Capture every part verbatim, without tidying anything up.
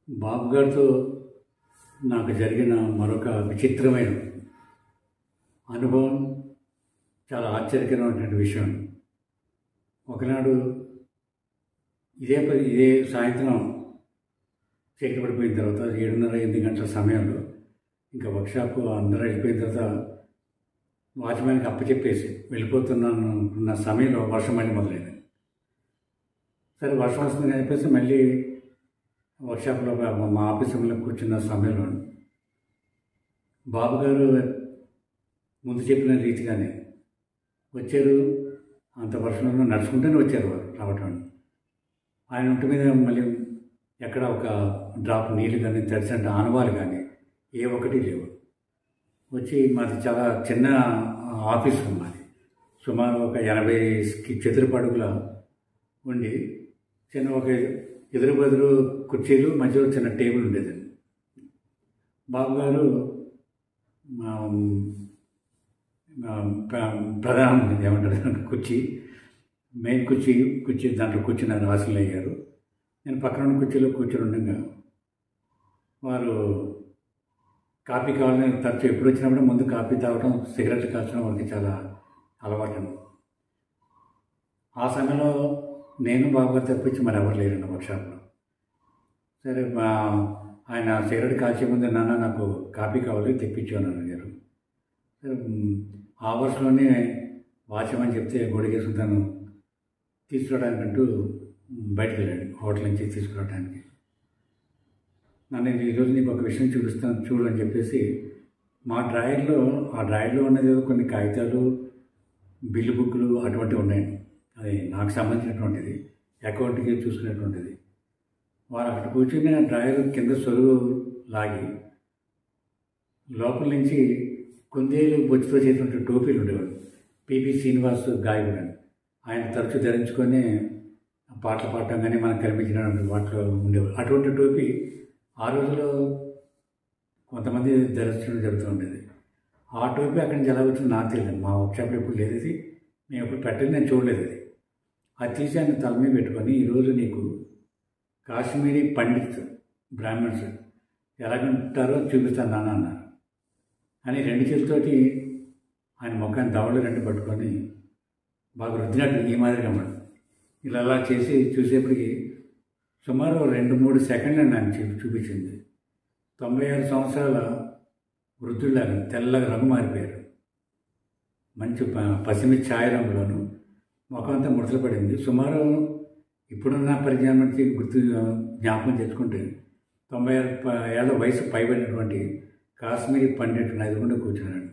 బాబు గారితో నాకు జరిగిన మరొక విచిత్రమైన అనుభవం, చాలా ఆశ్చర్యకరమైనటువంటి విషయం. ఒకనాడు ఇదే పది ఇదే సాయంత్రం చీకటి పడిపోయిన తర్వాత ఏడున్నర ఎనిమిది గంటల సమయంలో ఇంకా వర్క్షాప్ అందరూ వెళ్ళిపోయిన తర్వాత వాచ్మెన్కి అప్పచెప్పేసి వెళ్ళిపోతున్నాను ఉన్న సమయంలో వర్షం మళ్ళీ మొదలైంది. సరే వర్షం వస్తుందని చెప్పేసి మళ్ళీ వర్క్షాప్లో మా ఆఫీస్ రూమ్లో కూర్చున్న సమయంలో బాబు గారు ముందు చెప్పిన రీతిగానే వచ్చారు. అంత వర్షంలో నడుచుకుంటూనే వచ్చారు వారు రావటం. ఆయన ఒంటి మీద మళ్ళీ ఎక్కడ ఒక డ్రాప్ నీళ్ళు కానీ తడిసిన ఆనవాలు కానీ ఏ ఒకటి లేవు. వచ్చి మాది చాలా చిన్న ఆఫీస్ రూమ్, మాది సుమారు ఒక ఎనభై చతురపడుగుల ఉండి చిన్న ఒక ఎదురు బదురు కుర్చీలు మధ్యలో చిన్న టేబుల్ ఉండేదండి. బాబు గారు ప్రధానం ఏమంటారు కుర్చీ మెయిన్ కుర్చీ కుర్చీ దాంట్లో కూర్చున్నారు, ఆశలు అయ్యారు. నేను పక్కన ఉన్న కుర్చీలో కూర్చొని ఉండగా వారు కాఫీ కావాలని తరచు ఎప్పుడు వచ్చినప్పుడు ముందు కాఫీ తాగడం, సిగరెట్లు కాల్చడం వారికి చాలా అలవాటు. ఆ సమయంలో నేను బాబు గారు తప్పించి మరి ఎవరు లేరండి వర్క్షాప్లో. సరే మా ఆయన సిగరెట్ కాల్చే ముందు నాన్న నాకు కాఫీ కావాలి తెప్పించాను అడిగారు. సరే ఆ వర్షంలోనే వాచ్మని చెప్తే గొడిగేసుకుని తను తీసుకురావడానికంటూ బయటకు వెళ్ళాడు, హోటల్ నుంచి తీసుకురావడానికి. నన్ను ఈరోజు నీకు ఒక విషయం చూపిస్తాను చూడు అని చెప్పేసి మా డ్రాయర్లో ఆ డ్రాయర్లో ఉన్నది కొన్ని కాగితాలు, బిల్లు బుక్లు అటువంటివి ఉన్నాయండి. అది నాకు సంబంధించినటువంటిది, అకౌంట్కి చూసుకునేటువంటిది. వారు అక్కడ కూర్చుని ఆ డ్రాయర్ కింద సొలుగు లాగి లోపల నుంచి కుందేలు బొచ్చుతో చేసినటువంటి టోపీలు ఉండేవాడు. పిపి శ్రీనివాస్ గాయకుడు అని ఆయన తరచూ ధరించుకొని పాటలు పాడటం కానీ మనకు కనిపించినటువంటి వాటిలో ఉండేవాడు. అటువంటి టోపీ ఆ రోజులో కొంతమంది ధరించడం జరుగుతూ ఉండేది. ఆ టోపీ అక్కడి నుంచి ఎలా వచ్చిందో నాకు తెలియదు. మా వర్క్షాప్లో ఎప్పుడు లేదు, అది మేము ఎప్పుడు పెట్టలేదు, నేను చూడలేదు. అది అది తీసి ఆయన తల మీద పెట్టుకొని ఈరోజు నీకు కాశ్మీరీ పండిత్ బ్రాహ్మణ్స్ ఎలాగుంటారో చూపిస్తాను నాన్న అన్నారు. అని రెండు చేతులతోటి ఆయన ముఖాన్ని దవడలు రెండు పట్టుకొని బాగా రుద్దినట్టు ఈ మాదిరిగా మాట ఇలా అలా చేసి చూసేప్పటికి సుమారు రెండు మూడు సెకండ్లు ఆయన చూ చూపించింది. తొంభై ఆరు సంవత్సరాల వృద్ధుల్లాగా తెల్లగా రంగు మారిపోయారు. మంచి పసిమి ఛాయ రంగులోను ముఖం అంతా ముడతలు పడింది. సుమారు ఇప్పుడున్న పరిజ్ఞానం నుంచి గుర్తు జ్ఞాపకం తెచ్చుకుంటే తొంభై ఆరు ఏళ్ళ వయసు పైబడినటువంటి కాశ్మీరీ పండిట్ ఎదురుకుండా కూర్చున్నాడు.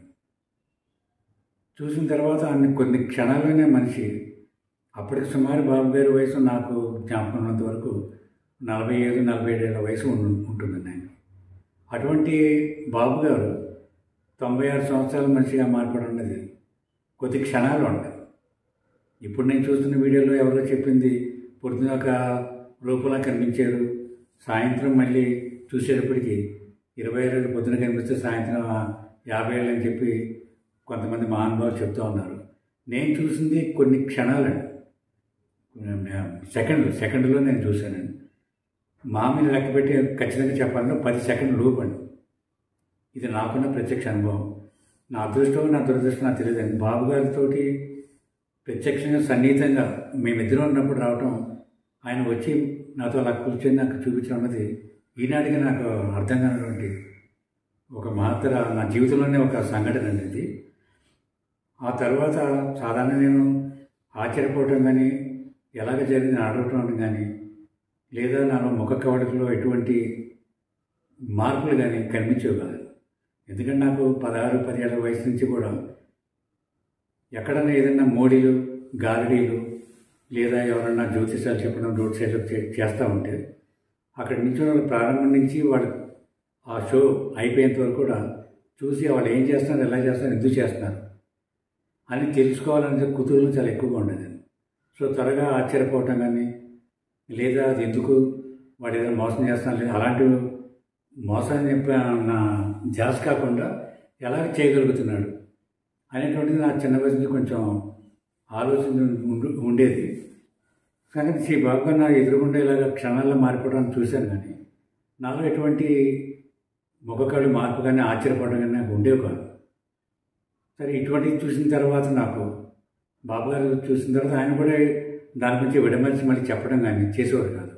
చూసిన తర్వాత ఆయన కొన్ని క్షణాల్లోనే మనిషి అప్పటికి సుమారు బాబు గారి వయసు నాకు జ్ఞాపకం ఉన్నంత వరకు నలభై ఐదు నలభై ఏడు ఏళ్ళ వయసు ఉంటుందండి ఆయన. అటువంటి బాబు గారు తొంభై ఆరు సంవత్సరాల మనిషిగా మార్పడం ఉన్నది కొద్ది క్షణాలు ఉండదు. ఇప్పుడు నేను చూస్తున్న వీడియోలో ఎవరో చెప్పింది పొద్దున ఒక రూపంలో కనిపించారు, సాయంత్రం మళ్ళీ చూసేటప్పటికి ఇరవై ఏళ్ళు పొద్దున కనిపిస్తే సాయంత్రం యాభై ఏళ్ళు అని చెప్పి కొంతమంది మహానుభావులు చెప్తూ ఉన్నారు. నేను చూసింది కొన్ని క్షణాలండి, సెకండ్లు సెకండ్లో నేను చూశానండి. మా మీద లెక్క పెట్టి ఖచ్చితంగా చెప్పాలంటే పది సెకండ్లు లోపండి. ఇది నాకున్న ప్రత్యక్ష అనుభవం. నా అదృష్టం నా దురదృష్టం నాకు తెలియదండి. బాబు గారితో ప్రత్యక్షంగా సన్నిహితంగా మేమిద్దరం ఉన్నప్పుడు రావటం, ఆయన వచ్చి నాతో అలా కూర్చొని నాకు చూపించడం అన్నది ఈనాటికి నాకు అర్థం కానటువంటి ఒక మాత్ర నా జీవితంలోనే ఒక సంఘటన అనేది. ఆ తర్వాత సాధారణ నేను ఆశ్చర్యపోవటం కానీ ఎలాగ జరిగింది అడగటం కానీ లేదా నాలో ముఖ కవళికలో ఎటువంటి మార్పులు కానీ కనిపించేవి కాదు. ఎందుకంటే నాకు పదహారు పదిహేడు వయసు నుంచి కూడా ఎక్కడన్నా ఏదైనా మోడీలు గారడీలు లేదా ఎవరన్నా జ్యోతిషాలు చెప్పడం రోడ్ సైడ్లో చేస్తూ ఉంటే అక్కడి నుంచి వాళ్ళు ప్రారంభం నుంచి వాళ్ళు ఆ షో అయిపోయేంత వరకు కూడా చూసి వాళ్ళు ఏం చేస్తున్నారు, ఎలా చేస్తున్నారు, ఎందుకు చేస్తున్నారు అని తెలుసుకోవాలనే కుతూహలం చాలా ఎక్కువగా ఉండేది. సో త్వరగా ఆశ్చర్యపోవటం కానీ లేదా అది ఎందుకు వాడు ఏదైనా మోసం చేస్తున్నారు లేదా అలాంటి మోసాన్ని చెప్పి నా జాస్ కాకుండా ఎలా చేయగలుగుతున్నాడు అనేటువంటిది నా చిన్న వయసు నుంచి కొంచెం ఆలోచన ఉండేది. కానీ శ్రీ బాబు గారు నా ఎదురుగుండేలాగా క్షణాల్లో మారిపోవడానికి చూశాను. కానీ నాలో ఎటువంటి ముఖకళ్ళు మార్పు కానీ ఆశ్చర్యపడడం కానీ నాకు ఉండేవి కాదు. సరే ఇటువంటివి చూసిన తర్వాత నాకు బాబుగారు చూసిన తర్వాత ఆయన కూడా దాని గురించి విడమర్చి మళ్ళీ చెప్పడం కానీ చేసేవారు కాదు.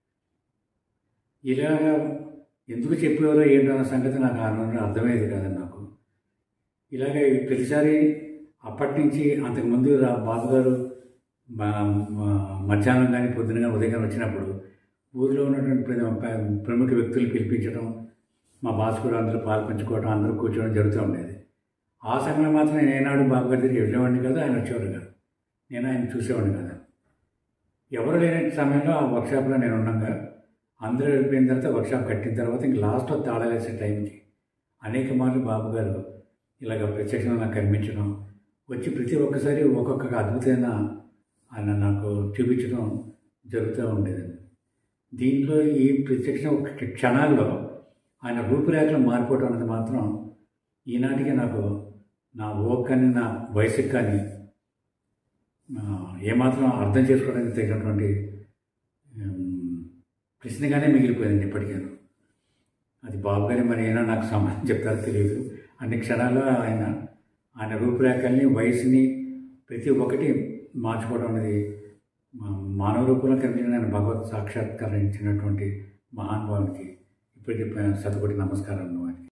ఇలాగా ఎందుకు చెప్పేవారో ఏంటో అన్న సంగతి నాకు ఆ రోజున అర్థమయ్యేది కాదండి నాకు. ఇలాగే ప్రతిసారి అప్పటి నుంచి అంతకుముందు రా బాబుగారు మధ్యాహ్నం కానీ పొద్దున కానీ ఉదయం కానీ వచ్చినప్పుడు ఊరిలో ఉన్నటువంటి ప్రముఖ వ్యక్తులు పిలిపించడం, మా బాస్ కూడా అందరూ పాలు పంచుకోవడం, అందరూ కూర్చోవడం జరుగుతూ ఉండేది. ఆ సమయంలో మాత్రం నేను ఏనాడు బాబుగారి దగ్గరికి వెళ్ళేవాడిని కదా, ఆయన వచ్చేవాడు కాదు, నేను ఆయన చూసేవాడిని కదా. ఎవరు లేని సమయంలో ఆ వర్క్షాప్లో నేను ఉండగా అందరూ వెళ్ళిపోయిన తర్వాత వర్క్షాప్ కట్టిన తర్వాత ఇంక లాస్ట్లో తాళాలేసే టైంకి అనేక మార్లు బాబుగారు ఇలాగ ప్రత్యక్షంగా నాకు కనిపించడం, వచ్చి ప్రతి ఒక్కసారి ఒక్కొక్క అద్భుతమైన ఆయన నాకు చూపించడం జరుగుతూ ఉండేదండి. దీంట్లో ఈ ప్రత్యక్ష ఒక క్షణాల్లో ఆయన రూపురేఖలు మారిపోవడం అనేది మాత్రం ఈనాటికి నాకు నా ఓక్ కానీ నా వయసుకి కానీ ఏమాత్రం అర్థం చేసుకోవడానికి తగినటువంటి ప్రశ్నగానే మిగిలిపోయిందండి ఇప్పటికేను. అది బాబుగారి మరి అయినా నాకు సమాధానం చెప్తారో తెలియదు. అన్ని క్షణాల్లో ఆయన ఆయన రూపురేఖల్ని వయసుని ప్రతి ఒక్కటి మార్చుకోవడం అనేది మానవ రూపంలో కనిపించిన ఆయన భగవత్ సాక్షాత్కరించినటువంటి మహానుభావునికి ఇప్పటికీ శతకోటి నమస్కారాలు.